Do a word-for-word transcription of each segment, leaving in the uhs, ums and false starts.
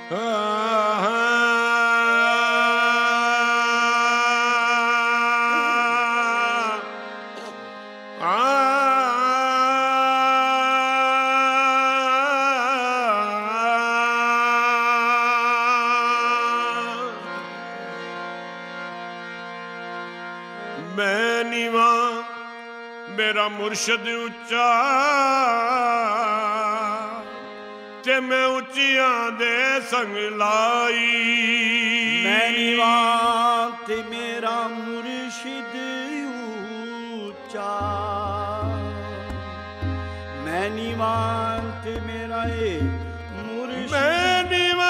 मैं नीवा मेरा मुर्शद उच्चा ते मैं उच्चियां दे संग लाई। मैं नीवा ते मेरा मुर्शिद उच्चा, मैं नीवा ते मेरा ए मुर्शिद। मैं नीवा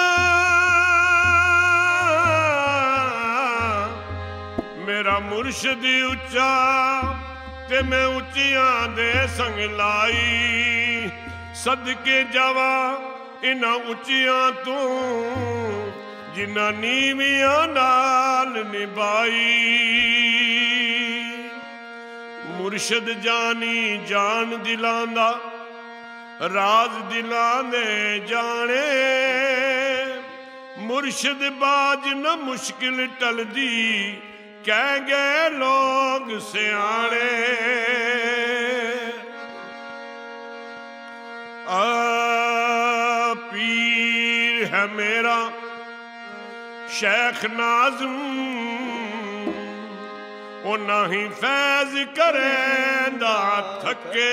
मेरा मुर्शद उच्चा ते मैं उच्चियां दे संग लाई। सदके जावा इना उच्चियां तू जिन्ना नीवियां नाल निभाई। मुर्शद जानी जान दिलांदा राज दिलां दे जाने। मुर्शद बाज न मुश्किल टलदी कह गए लोग सियाने। आ पीर है मेरा शेख नाज़िम, ओ नहीं फैज करेंदा थके।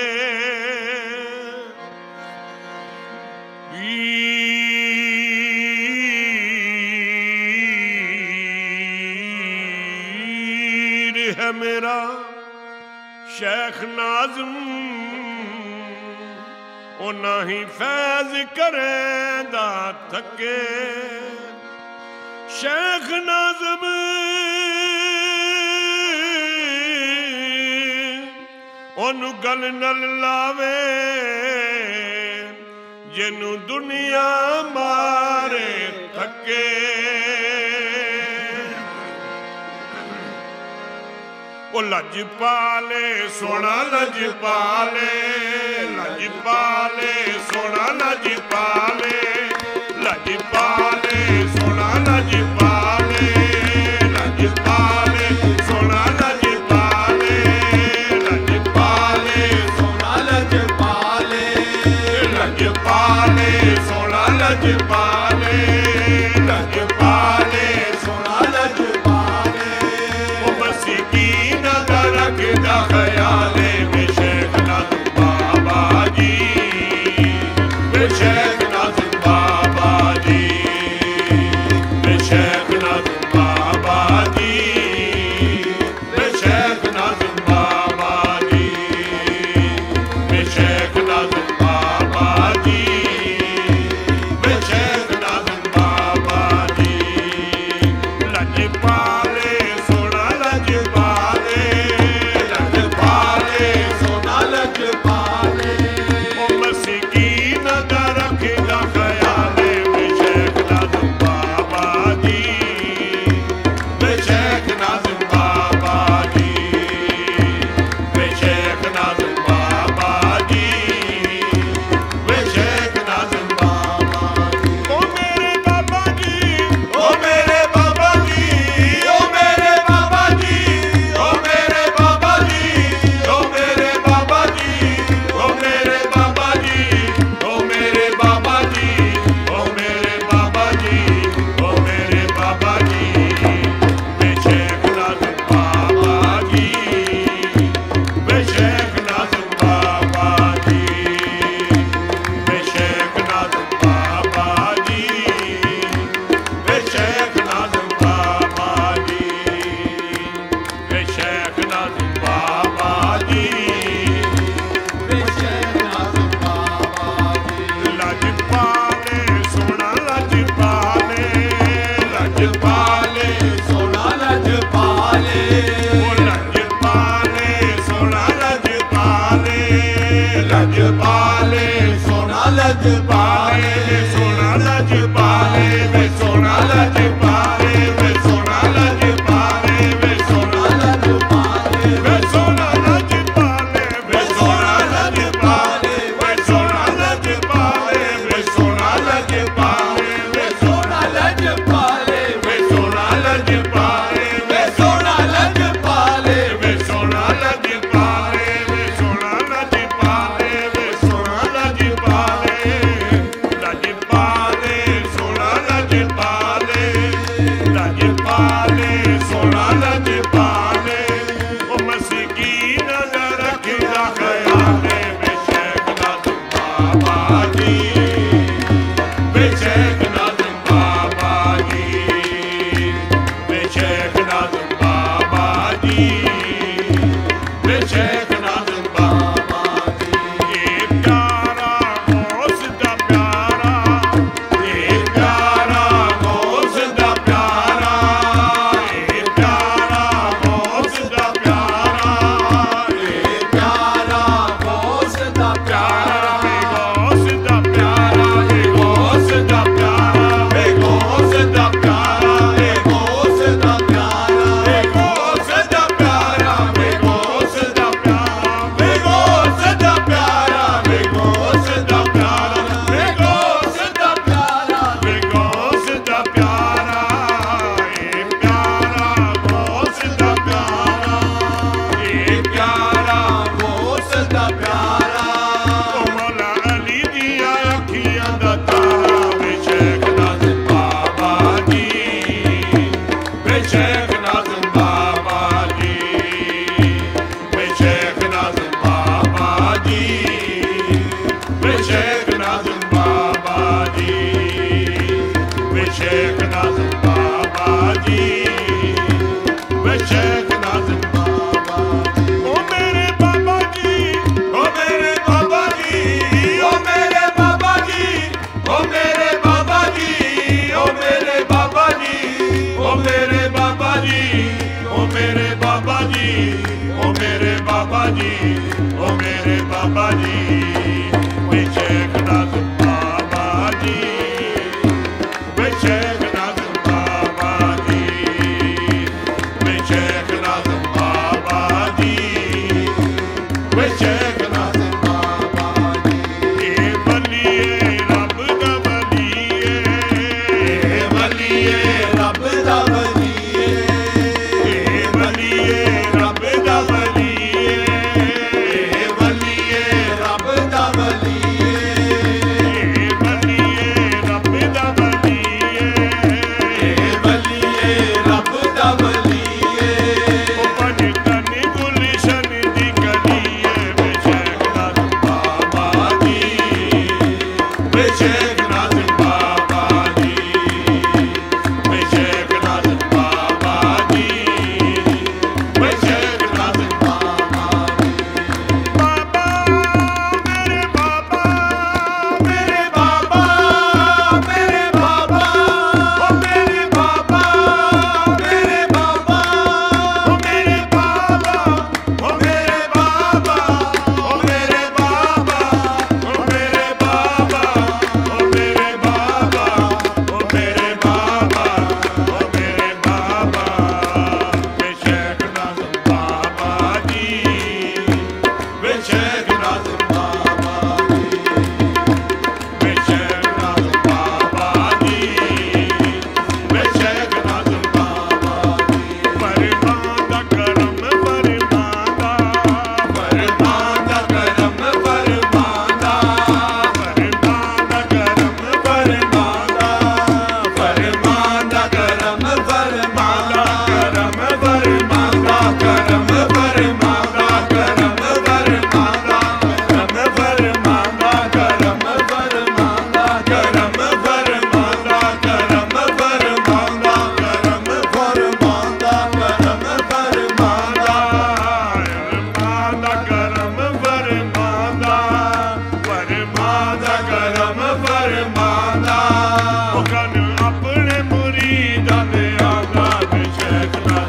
पीर है मेरा शेख नाज़िम, ओ नहीं फैज करेंदा थके। शेख नाज़िम ओनू गल नल लावे जिनू दुनिया मारे थके। ओ लज पाले सोना लज पाले, लज पाले सोना लज पाले, लज पाले सोना लज पाले, लज पाले सोना लज पाले, लज पाले सोना लज पाले, लज पाले सोना लज पाले, लज पाले सोना लज पाले। ओ बसी की रखदा ख्याले में शेख नाज़िम बाबा जी, में शेख नाज़िम बाबा जी, में शेख नाज़िम बाबा जी, में शेख नाज़िम बाबा जी, में शेख नाज़िम बाबा जी, में शेख नाज़िम बाबा जी। लज पाले सोना लज पाले, लजपाले वे सोना लजपाले वे सोना लजपाले वे सोना लजपाले वे सोना लजपाले लजपाले सोना लजपाले लजपाले सोना लजपाले ओ मस्कीन दा रखदा ख्याले वे शेख नाज़िम बाबा जी वे शेख नाज़िम बाबा जी वे शेख नाज़िम बाबा जी वे शेख नाज़िम बाबा जी ये प्यारा गौस दा प्यारा ये प्यारा गौस दा प्यारा ये प्यारा गौस दा प्यारा ये प्यारा गौस दा प्यारा वे गौस दा प्यारा वे गौस दा प्यारा वे गौस दा प्यारा वे गौस दा प्यारा वे गौस दा प्यारा वे गौस दा प्यारा वे गौस दा प्यारा वे गौस दा प्यारा वे गौस दा प्यारा वे गौस दा प्यारा ये प्यारा गौस दा प्यारा ये प्यारा गौस दा प्यारा ओ मौला अली दिया अखियां दा तारा वे शेख नाज़िम बाबा जी वे शेख नाज़िम बाबा जी वे शेख नाज़िम बाबा जी वे शेख नाज़िम बाबा जी वे शेख नाज़िम बाबा जी वे शेख नाज़िम बाबा जी ओ मेरे बाबा जी ओ मेरे बाबा जी ओ मेरे बाबा जी ओ मेरे बाबा जी ओ मेरे बाबा जी ओ मेरे बाबा जी ओ मेरे बाबा जी ओ मेरे बाबा जी ओ मेरे बाबा जी वे शेख नाज़िम बाबा जी वे शेख नाज़िम बाबा जी वे शेख नाज़िम बाबा जी वे शेख नाज़िम बाबा जी ये वलिए रब दा वलिए ये वलिए रब दा वलिए ये वलिए रब दा वलिए ये वलिए रब दा वलिए ये वलिए रब दा वलिए ये वलिए रब दा वलिए ओ पंजतन गुलशन दी गलिए वे शेख नाज़िम बाबा जी वे शेख नाज़िम बाबा जी वे शेख नाज़िम बाबा जी वे शेख नाज़िम बाबा जी बाबा मेरे बाबा मेरे बाबा मेरे बाबा ओ मेरे बाबा मेरे बाबा ओ मेरे बाबा ओ मेरे बाबा ओ मेरे बाबा ओ मेरे बाबा ओ मेरे बाबा ओ मेरे बाबा ओ मेरे बाबा वे शेख नाज़िम बाबा जी वे शेख नाज़िम बाबा जी वे शेख नाज़िम बाबा जी वे शेख नाज़िम बाबा जी फरमांदा करम फरमांदा फरमांदा करम फरमांदा फरमांदा करम फरमांदा फरमांदा करम फरमांदा करम फरमांदा करम फरमांदा करम फरमांदा करम फरमांदा करम फरमांदा करम फरमांदा करम फरमांदा करम फरमांदा करम फरमांदा फरमांदा करम फरमांदा फरमांदा करम फरमांदा ओ कन अपने मुरीदां दे आंदा वे शेख नाज़िम